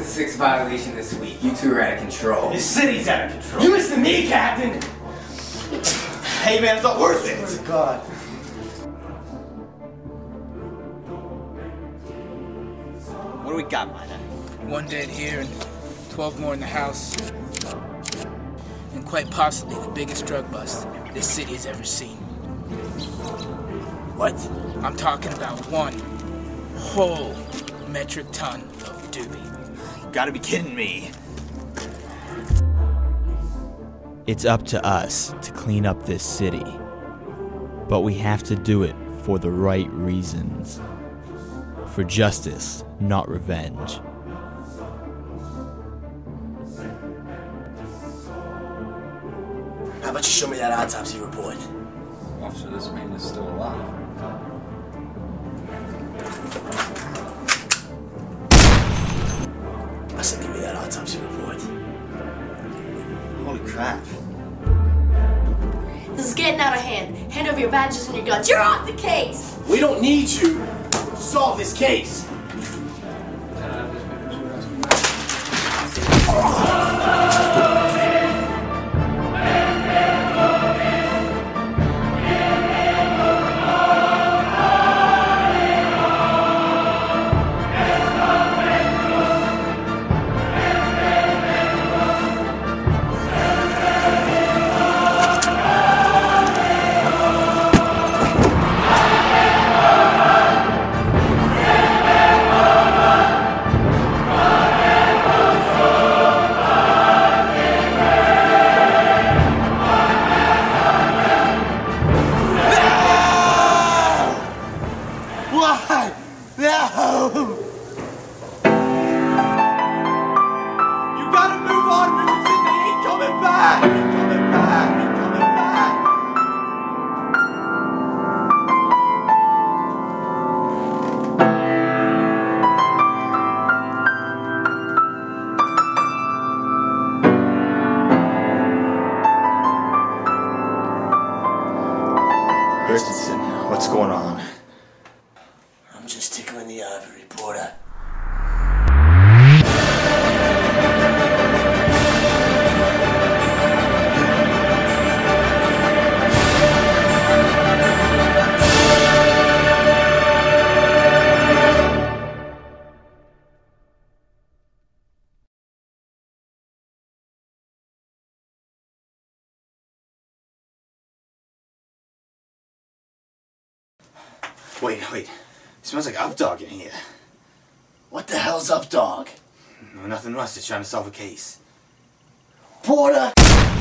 sixth violation this week. You two are out of control. This city's out of control. You listen to me, Captain! Hey man, it's not worth it! Oh God. What do we got, Miner? 1 dead here and 12 more in the house. And quite possibly the biggest drug bust this city has ever seen. What? I'm talking about 1 whole metric ton of doobie. You gotta be kidding me. It's up to us to clean up this city. But we have to do it for the right reasons. For justice, not revenge. How about you show me that autopsy report? Officer, this man is still alive. I said, give me that autopsy report. Holy crap. This is getting out of hand. Hand over your badges and your guns. You're off the case! We don't need you to solve this case. Why? No! You gotta move on, Richardson. They ain't coming back. Ain't coming back. Ain't coming back. Richardson, what's going on? I'm just tickling the ivory, Porter. Wait. It smells like Updog in here. What the hell's up, dog? No, nothing, Russ. Just trying to solve a case. Porter!